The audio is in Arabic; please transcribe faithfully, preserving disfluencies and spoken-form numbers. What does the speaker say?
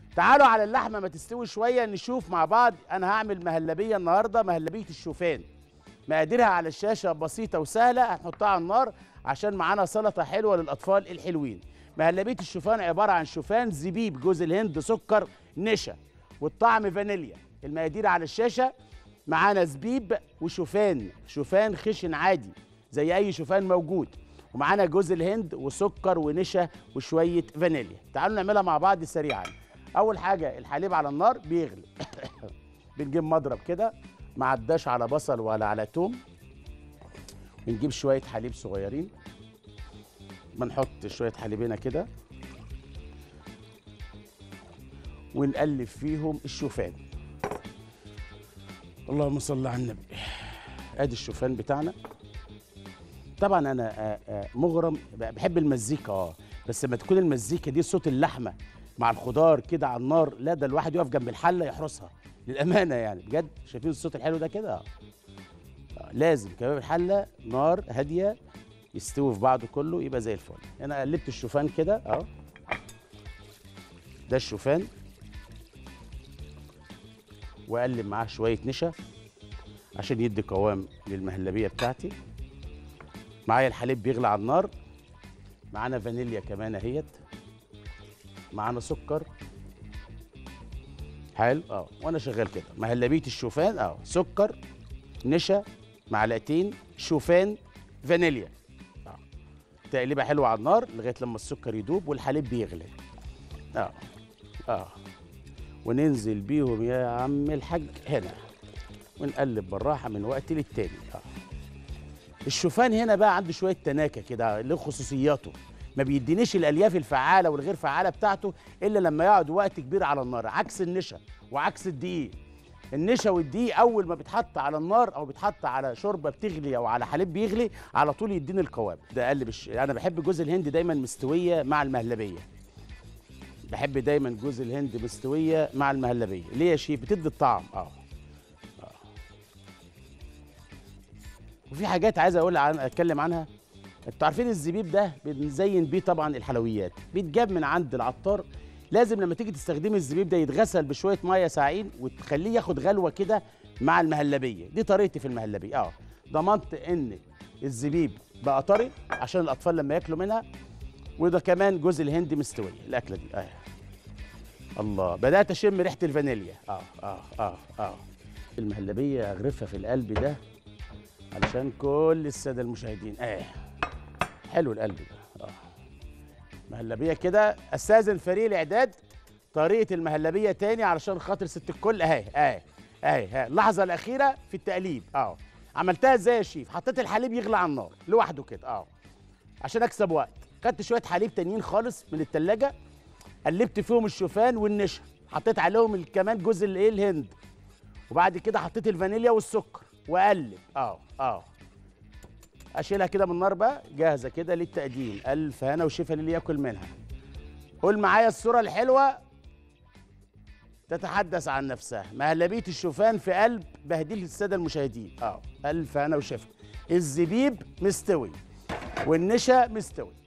تعالوا على اللحمه ما تستوي شويه نشوف مع بعض. انا هعمل مهلبيه النهارده، مهلبيه الشوفان. مقاديرها على الشاشه بسيطه وسهله، هنحطها على النار عشان معانا سلطه حلوه للاطفال الحلوين. مهلبيه الشوفان عباره عن شوفان، زبيب، جوز الهند، سكر، نشا، والطعم فانيليا. المقادير على الشاشه. معانا زبيب وشوفان، شوفان خشن عادي زي اي شوفان موجود، ومعانا جوز الهند وسكر ونشا وشويه فانيليا. تعالوا نعملها مع بعض سريعا. اول حاجه الحليب على النار بيغلي. بنجيب مضرب كده، ما عداش على بصل ولا على توم. بنجيب شويه حليب صغيرين، بنحط شويه حليب هنا كده، ونقلب فيهم الشوفان. اللهم صل على النبي. ادي الشوفان بتاعنا. طبعا انا آه، آه، مغرم، بحب المزيكا اه بس لما تكون المزيكا دي صوت اللحمه مع الخضار كده على النار، لا ده الواحد يقف جنب الحله يحرسها للامانه يعني بجد. شايفين الصوت الحلو ده كده؟ اه آه، لازم كباب الحله نار هاديه يستوي في بعضه كله يبقى زي الفل. انا قلبت الشوفان كده اه ده الشوفان، واقلب معاه شويه نشا عشان يدي قوام للمهلبيه بتاعتي. معايا الحليب بيغلي على النار، معانا فانيليا كمان اهيت، معانا سكر. حلو اه وانا شغال كده. مهلبيه الشوفان اه سكر، نشا، معلقتين شوفان، فانيليا. اه تقليبه حلوه على النار لغايه لما السكر يدوب والحليب بيغلي. اه اه وننزل بيهم يا عم الحاج هنا، ونقلب بالراحه من وقت للتاني. اه الشوفان هنا بقى عنده شويه تناكه كده، له خصوصياته، ما بيدينيش الالياف الفعاله والغير فعاله بتاعته الا لما يقعد وقت كبير على النار، عكس النشا وعكس الدقيق. النشا والدقيق اول ما بيتحط على النار او بيتحط على شوربه بتغلي او على حليب بيغلي على طول يديني القوام ده. اقلب الش... انا بحب جوز الهند دايما مستويه مع المهلبيه. بحب دايما جوز الهند مستويه مع المهلبيه. ليه يا شيف؟ بتدي الطعم. اه وفي حاجات عايز اقول عن اتكلم عنها. انتوا عارفين الزبيب ده بنزين بيه طبعا الحلويات، بيتجاب من عند العطار. لازم لما تيجي تستخدمي الزبيب ده يتغسل بشويه ميه ساقعين وتخليه ياخد غلوه كده مع المهلبيه. دي طريقتي في المهلبيه. اه ضمنت ان الزبيب بقى طري عشان الاطفال لما ياكلوا منها، وده كمان جوز الهند مستوي الاكله دي. اه الله، بدات اشم ريحه الفانيليا. اه اه اه اه المهلبيه اغرفها في القلب ده علشان كل الساده المشاهدين. اه حلو القلب ده. اه مهلبيه كده. استاذن فريق الاعداد طريقه المهلبيه تاني علشان خاطر ست الكل. اهي اهي اهي اللحظه الاخيره في التقليب. اه عملتها ازاي يا شيف؟ حطيت الحليب يغلي على النار لوحده كده اه عشان اكسب وقت. خدت شويه حليب تانيين خالص من التلاجة، قلبت فيهم الشوفان والنشا، حطيت عليهم كمان جوز الايه الهند، وبعد كده حطيت الفانيليا والسكر واقلب. اه اه اشيلها كده من النار بقى جاهزه كده للتقديم. الف هنا وشفا للي ياكل منها. قول معايا الصوره الحلوه تتحدث عن نفسها. مهلبيه الشوفان في قلب بهديل الساده المشاهدين. اه الف هنا وشفا. الزبيب مستوي والنشا مستوي.